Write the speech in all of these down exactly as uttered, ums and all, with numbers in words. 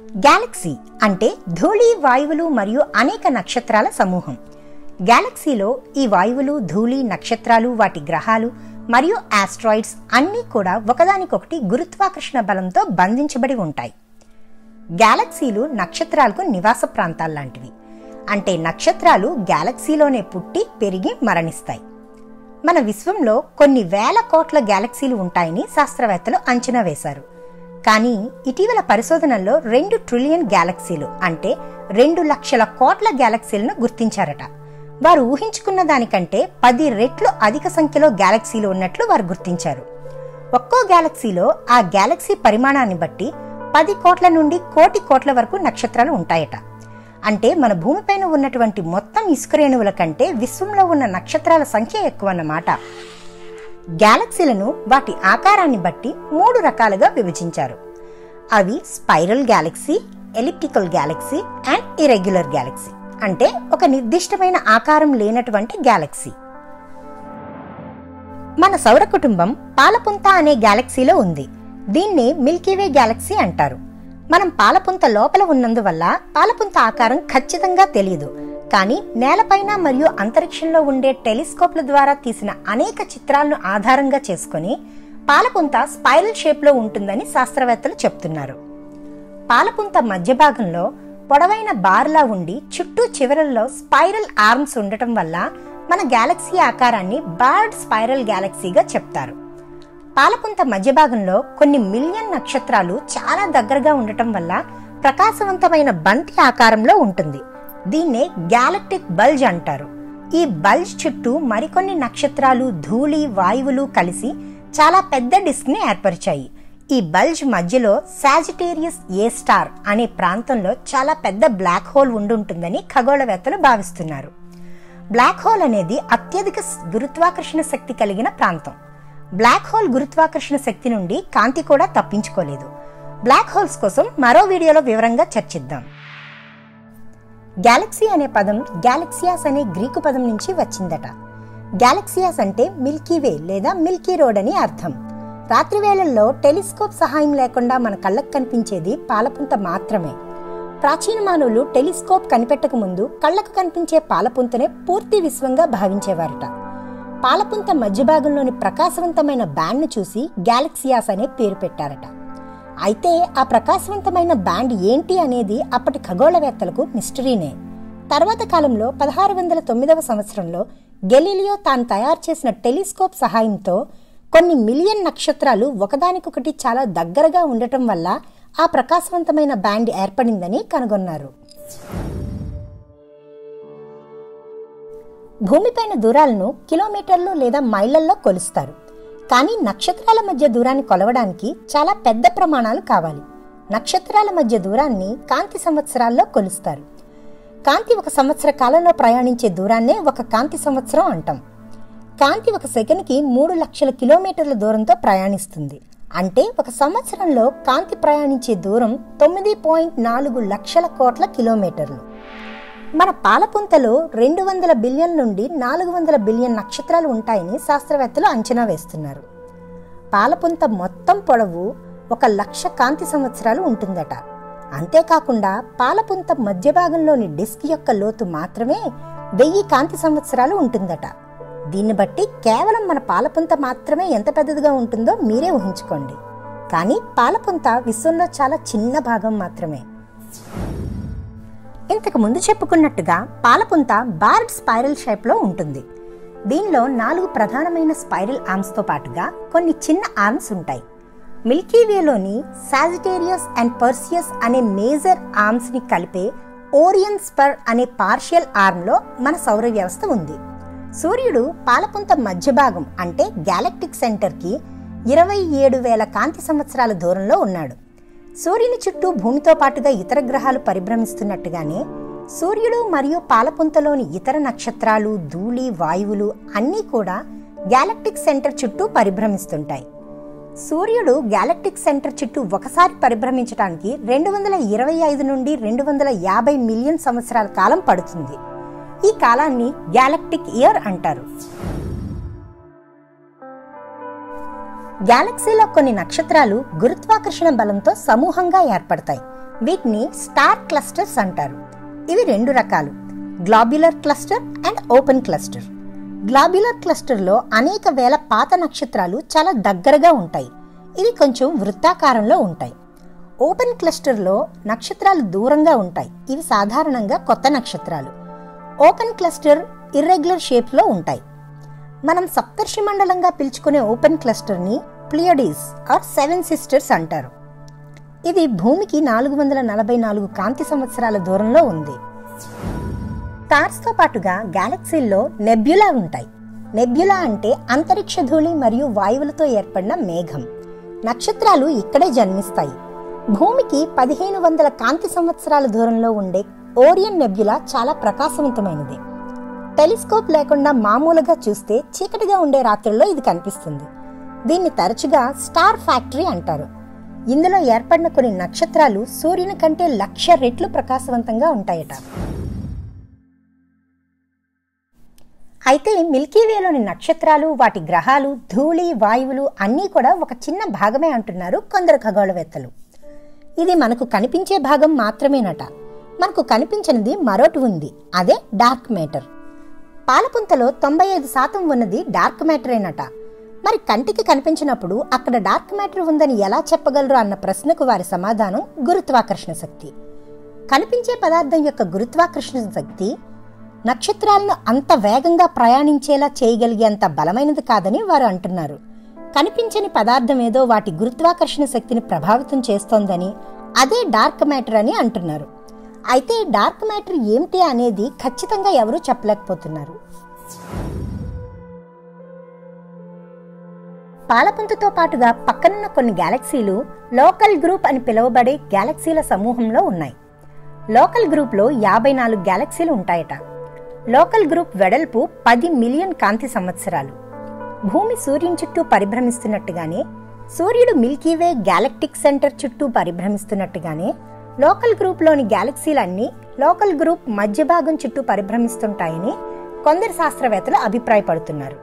Galaxy అంటే ధూళి, వాయువులు మరియు అనేక నక్షత్రాల సమూహం. గ్యాలక్సీలో ఈ వాయువులు, ధూళి, నక్షత్రాలు, వాటి గ్రహాలు మరియు ఆస్ట్రాయిడ్స్ అన్నీ కూడా ఒకదానికొకటి గురుత్వాకర్షణ బలంతో బంధించబడి ఉంటాయి. గ్యాలక్సీలు నక్షత్రాలకు నివాస ప్రాంతాల్లాంటివి. అంటే నక్షత్రాలు గ్యాలక్సీలోనే పుట్టి పెరిగి మరణిస్తాయి. మన విశ్వంలో కొన్ని వేల కోట్ల గ్యాలక్సీలు ఉంటాయని శాస్త్రవేత్తలు అంచనా వేశారు. కానీ ఇటీవల పరిశోధనల్లో రెండు ట్రిలియన్ గ్యాలక్సీలు అంటే రెండు లక్షల కోట్ల గ్యాలక్సీలను గుర్తించారట. వారు ఊహించుకున్న దానికంటే పది రెట్లు అధిక సంఖ్యలో గ్యాలక్సీలు ఉన్నట్లు వారు గుర్తించారు. ఒక్కో గ్యాలక్సీలో ఆ గ్యాలక్సీ పరిమాణాన్ని బట్టి పది కోట్ల నుండి కోటి కోట్ల వరకు నక్షత్రాలు ఉంటాయట. అంటే మన భూమిపైన ఉన్నటువంటి మొత్తం ఇసుక రేణువుల కంటే విశ్వంలో ఉన్న నక్షత్రాల సంఖ్య ఎక్కువ అన్నమాట. గ్యాలక్సీలను వాటి ఆకారాన్ని బట్టి మూడు రకాలుగా విభజించారు. అవి spiral galaxy, elliptical galaxy and irregular galaxy. అంటే ఒక నిర్దిష్టమైన ఆకారం లేనటువంటి గ్యాలక్సీ. మన సౌర కుటుంబం పాలపుంత అనే గ్యాలక్సీలో ఉంది. దీన్ని మిల్కీ వే గ్యాలక్సీ అంటారు. మనం పాలపుంత లోపల ఉన్నందువల్ల పాలపుంత ఆకారం ఖచ్చితంగా తెలియదు. కానీ నేలపైన మరియు అంతరిక్షంలో ఉండే టెలిస్కోప్ల ద్వారా తీసిన అనేక చిత్రాలను ఆధారంగా చేసుకుని పాలపుంత స్పైరల్ షేప్ లో ఉంటుందని శాస్త్రవేత్తలు చెప్తున్నారు. పాలపుంత మధ్య భాగంలో పొడవైన బార్లా ఉండి చుట్టూ చివరల్లో స్పైరల్ ఆర్మ్స్ ఉండటం వల్ల మన గ్యాలక్సీ ఆకారాన్ని బార్డ్ స్పైరల్ గ్యాలక్సీగా చెప్తారు. పాలపుంత మధ్య భాగంలో కొన్ని మిలియన్ నక్షత్రాలు చాలా దగ్గరగా ఉండటం వల్ల ప్రకాశవంతమైన బంతి ఆకారంలో ఉంటుంది. దీన్నే గ్యాలక్టిక్ బల్జ్ అంటారు. ఈ బల్జ్ చుట్టూ మరికొన్ని నక్షత్రాలు, ధూళి, వాయువులు కలిసి చాలా పెద్ద డిస్క్ ని ఏర్పరిచాయి. ఈ బల్జ్ మధ్యలో సాజిటేరియస్ ఏ స్టార్ అనే ప్రాంతంలో చాలా పెద్ద బ్లాక్ హోల్ ఉండుంటుందని ఖగోళవేత్తలు భావిస్తున్నారు. బ్లాక్ హోల్ అనేది అత్యధిక గురుత్వాకర్షణ శక్తి కలిగిన ప్రాంతం. బ్లాక్ హోల్ గురుత్వాకర్షణ శక్తి నుండి కాంతి కూడా తప్పించుకోలేదు. బ్లాక్ హోల్స్ కోసం మరో వీడియోలో వివరంగా చర్చిద్దాం. గ్యాలక్సీ అనే పదం గ్యాలక్సియాస్ అనే గ్రీకు పదం నుంచి వచ్చిందట. గ్యాలక్సియాస్ అంటే మిల్కీ వే లేదా మిల్కీ రోడ్ అని అర్థం. రాత్రి వేళల్లో టెలిస్కోప్ సహాయం లేకుండా మన కళ్ళకు కనిపించేది పాలపుంత మాత్రమే. ప్రాచీన మానవులు టెలిస్కోప్ కనిపెట్టక ముందు కళ్ళకు కనిపించే పాలపుంతనే పూర్తి విశ్వంగా భావించేవారట. పాలపుంత మధ్య భాగంలోని ప్రకాశవంతమైన బ్యాండ్ ను చూసి గ్యాలక్సియాస్ అనే పేరు పెట్టారట. అయితే ఆ ప్రకాశవంతమైన బ్యాండ్ ఏంటి అనేది అప్పటి ఖగోళవేత్తలకు మిస్టరీనే. తర్వాత కాలంలో పదహారు వందల తొమ్మిదవ సంవత్సరంలో గెలీలియో తాను తయారు చేసిన టెలిస్కోప్ సహాయంతో కొన్ని మిలియన్ నక్షత్రాలు ఒకదానికొకటి చాలా దగ్గరగా ఉండటం వల్ల ఆ ప్రకాశవంతమైన బ్యాండ్ ఏర్పడిందని కనుగొన్నారు. భూమిపైన దూరాలను కిలోమీటర్లు లేదా మైళ్లలో కొలుస్తారు. కానీ నక్షత్రాల మధ్య దూరాన్ని కొలవడానికి చాలా పెద్ద ప్రమాణాలు కావాలి. నక్షత్రాల మధ్య దూరాన్ని కాంతి సంవత్సరాల్లో కొలుస్తారు. కాంతి ఒక సంవత్సర కాలంలో ప్రయాణించే దూరాన్నే ఒక కాంతి సంవత్సరం అంటాం. కాంతి ఒక సెకనుకి మూడు లక్షల కిలోమీటర్ల దూరంతో ప్రయాణిస్తుంది. అంటే ఒక సంవత్సరంలో కాంతి ప్రయాణించే దూరం తొమ్మిది పాయింట్ నాలుగు లక్షల కోట్ల కిలోమీటర్లు. మన పాలపుంతలో రెండు వందల బిలియన్ నుండి నాలుగు వందల బిలియన్ నక్షత్రాలు ఉంటాయని శాస్త్రవేత్తలు అంచనా వేస్తున్నారు. పాలపుంత మొత్తం పొడవు ఒక లక్ష కాంతి సంవత్సరాలు ఉంటుందట. అంతేకాకుండా పాలపుంత మధ్య భాగంలోని డిస్క్ యొక్క లోతు మాత్రమే వెయ్యి కాంతి సంవత్సరాలు ఉంటుందట. దీన్ని బట్టి కేవలం మన పాలపుంత మాత్రమే ఎంత పెద్దదిగా ఉంటుందో మీరే ఊహించుకోండి. కానీ పాలపుంత విశ్వంలో చాలా చిన్న భాగం మాత్రమే. ఇంతకు ముందు చెప్పుకున్నట్టుగా పాలపుంత బార్డ్ స్పైరల్ షేప్ లో ఉంటుంది. దీనిలో నాలుగు ప్రధానమైన స్పైరల్ ఆర్మ్స్ తో పాటుగా కొన్ని చిన్న ఆర్మ్స్ ఉంటాయి. మిల్కీ వేలోని సాజిటేరియస్ అండ్ పర్సియస్ అనే మేజర్ ఆర్మ్స్ ని కలిపే ఓరియన్ స్పర్ అనే పార్షియల్ ఆర్మ్ లో మన సౌర వ్యవస్థ ఉంది. సూర్యుడు పాలపుంత మధ్య భాగం అంటే గ్యాలక్టిక్ సెంటర్ కి ఇరవై ఏడు వేల కాంతి సంవత్సరాల దూరంలో ఉన్నాడు. సూర్యుని చుట్టూ భూమితో పాటుగా ఇతర గ్రహాలు పరిభ్రమిస్తున్నట్టుగానే సూర్యుడు మరియు పాలపుంతలోని ఇతర నక్షత్రాలు, ధూళి, వాయువులు అన్నీ కూడా గ్యాలక్టిక్ సెంటర్ చుట్టూ పరిభ్రమిస్తుంటాయి. సూర్యుడు గ్యాలక్టిక్ సెంటర్ చుట్టూ ఒకసారి పరిభ్రమించడానికి రెండు వందల ఇరవై ఐదు నుండి రెండు వందల యాభై మిలియన్ సంవత్సరాల కాలం పడుతుంది. ఈ కాలాన్ని గ్యాలక్టిక్ ఇయర్ అంటారు. గ్యాలక్సీలో కొన్ని నక్షత్రాలు గురుత్వాకర్షణ బలంతో సమూహంగా ఏర్పడతాయి. వీటిని స్టార్ క్లస్టర్స్ అంటారు. ఇవి రెండు రకాలు, globular cluster and open cluster. Globular క్లస్టర్లో అనేక వేల పాత నక్షత్రాలు చాలా దగ్గరగా ఉంటాయి. ఇవి కొంచెం వృత్తాకారంలో ఉంటాయి. ఓపెన్ క్లస్టర్లో నక్షత్రాలు దూరంగా ఉంటాయి. ఇవి సాధారణంగా కొత్త నక్షత్రాలు. ఓపెన్ క్లస్టర్ ఇర్రెగ్యులర్ షేప్లో ఉంటాయి. మనం సప్తర్షి మండలంగా పిలుచుకునే ఓపెన్ క్లస్టర్ని ప్లియడీస్ ఆర్ సెవెన్ సిస్టర్స్ అంటారు. ఇది భూమికి నాలుగు వందల నలభై నాలుగు కాంతి సంవత్సరాల దూరంలో ఉంది. స్టార్స్తో పాటుగా గ్యాలక్సీల్లో నెబ్యులా ఉంటాయి. నెబ్యులా అంటే అంతరిక్ష ధూళి మరియు వాయువులతో ఏర్పడిన మేఘం. నక్షత్రాలు ఇక్కడే జన్మిస్తాయి. భూమికి పదిహేను వందల కాంతి సంవత్సరాల దూరంలో ఉండే ఓరియన్ నెబ్యులా చాలా ప్రకాశవంతమైనది. టెలిస్కోప్ లేకుండా మామూలుగా చూస్తే చీకటిగా ఉండే రాత్రుల్లో ఇది కనిపిస్తుంది. దీన్ని తరచుగా స్టార్ ఫ్యాక్టరీ అంటారు. ఇందులో ఏర్పడిన కొన్ని నక్షత్రాలు సూర్యుని కంటే లక్ష రెట్లు ప్రకాశవంతంగా ఉంటాయట. అయితే మిల్కీవేలోని నక్షత్రాలు, వాటి గ్రహాలు, ధూళి, వాయువులు అన్నీ కూడా ఒక చిన్న భాగమే అంటున్నారు కొందరు ఖగోళవేత్తలు. ఇది మనకు కనిపించే భాగం మాత్రమేనట. మనకు కనిపించినది మరోటి ఉంది, అదే డార్క్ మ్యాటర్. పాలపుంతలో తొంభై ఐదు శాతం ఉన్నది డార్క్ మ్యాటరేనట. మరి కంటికి కనిపించినప్పుడు అక్కడ డార్క్ మ్యాటర్ ఉందని ఎలా చెప్పగలరు అన్న ప్రశ్నకు వారి సమాధానం గురుత్వాకర్షణ శక్తి. కనిపించే పదార్థం యొక్క గురుత్వాకర్షణ శక్తి నక్షత్రాలను అంత వేగంగా ప్రయాణించేలా చేయగలిగేంత బలమైనది కాదని వారు అంటున్నారు. కనిపించని పదార్థం ఏదో వాటి గురుత్వాకర్షణ శక్తిని ప్రభావితం చేస్తోందని, అదే డార్క్ మ్యాటర్ అని అంటున్నారు. అయితే డార్క్ మ్యాటర్ ఏమిటి అనేది ఖచ్చితంగా ఎవరూ చెప్పలేకపోతున్నారు. పాలపుంతతో పాటుగా పక్కనున్న కొన్ని గ్యాలక్సీలు లోకల్ గ్రూప్ అని పిలువబడే గ్యాలక్సీల సమూహంలో ఉన్నాయి. లోకల్ గ్రూప్లో యాభై నాలుగు గ్యాలక్సీలు ఉంటాయట. లోకల్ గ్రూప్ వెడల్పు పది మిలియన్ కాంతి సంవత్సరాలు. భూమి సూర్యుని చుట్టూ పరిభ్రమిస్తున్నట్టుగానే, సూర్యుడు మిల్కీవే గ్యాలక్టిక్ సెంటర్ చుట్టూ పరిభ్రమిస్తున్నట్టుగానే లోకల్ గ్రూప్లోని గ్యాలక్సీలన్నీ లోకల్ గ్రూప్ మధ్య భాగం చుట్టూ పరిభ్రమిస్తుంటాయని కొందరు శాస్త్రవేత్తలు అభిప్రాయపడుతున్నారు.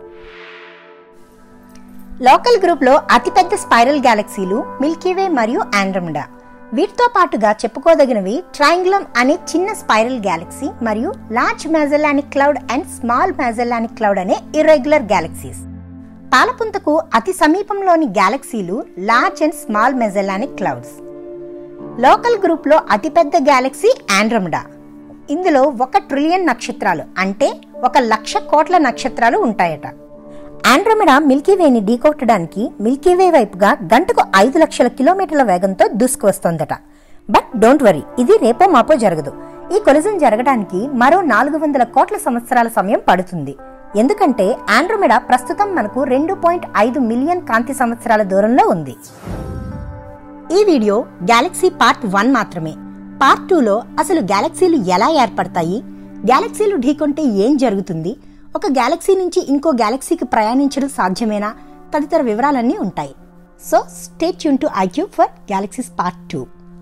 లోకల్ గ్రూప్లో అతిపెద్ద స్పైరల్ గ్యాలక్సీలు మిల్కీవే మరియు ఆండ్రోమెడా. వీటితో పాటుగా చెప్పుకోదగినవి ట్రయాంగులం అనే చిన్న స్పైరల్ గ్యాలక్సీ మరియు large Magellanic cloud and small Magellanic cloud అనే ఇర్రెగ్యులర్ గ్యాలక్సీస్. పాలపుంతకు అతి సమీపంలోని గ్యాలక్సీలు large and small Magellanic clouds. Local గ్రూప్లో అతిపెద్ద గ్యాలక్సీ ఆండ్రోమెడా. ఇందులో ఒక ట్రిలియన్ నక్షత్రాలు అంటే ఒక లక్ష కోట్ల నక్షత్రాలు ఉంటాయట. ఆండ్రోమెడా మిల్కీవేని ఢీకొట్టడానికి మిల్కీవే వైపుగా గంటకు ఐదు లక్షల కిలోమీటర్ల వేగంతో దూసుకువస్తోందట. బట్ డోంట్ వరీ, ఇది రేపో మాపో జరగదు. ఈ కొలిజన్ జరగడానికి మరో నాలుగు వందల కోట్ల సంవత్సరాల సమయం పడుతుంది. ఎందుకంటే ఆండ్రోమెడా ప్రస్తుతం మనకు రెండు పాయింట్ ఐదు మిలియన్ కాంతి సంవత్సరాల దూరంలో ఉంది. ఈ వీడియో గ్యాలక్సీ పార్ట్ వన్ మాత్రమే. పార్ట్ టూలో అసలు గ్యాలక్సీలు ఎలా ఏర్పడతాయి, గ్యాలక్సీలు ఢీకొంటే ఏం జరుగుతుంది, ఒక గ్యాలక్సీ నుంచి ఇంకో గ్యాలక్సీకి ప్రయాణించడం సాధ్యమేనా తదితర వివరాలన్నీ ఉంటాయి. So stay tune to IQ for galaxies part two.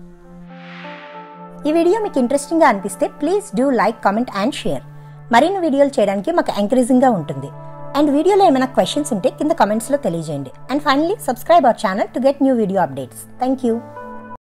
ఈ వీడియో మీకు ఇంట్రెస్టింగ్ గా అనిపిస్తే please do like, comment and share. మరిన్ని వీడియోలు చేయడానికి మాకు ఎంకరేజింగ్ గా ఉంటుంది. అండ్ వీడియోలో ఏమైనా క్వశ్చన్స్ ఉంటే కింద కామెంట్స్ లో తెలియజేయండి. And finally subscribe our channel to get new video updates. Thank you.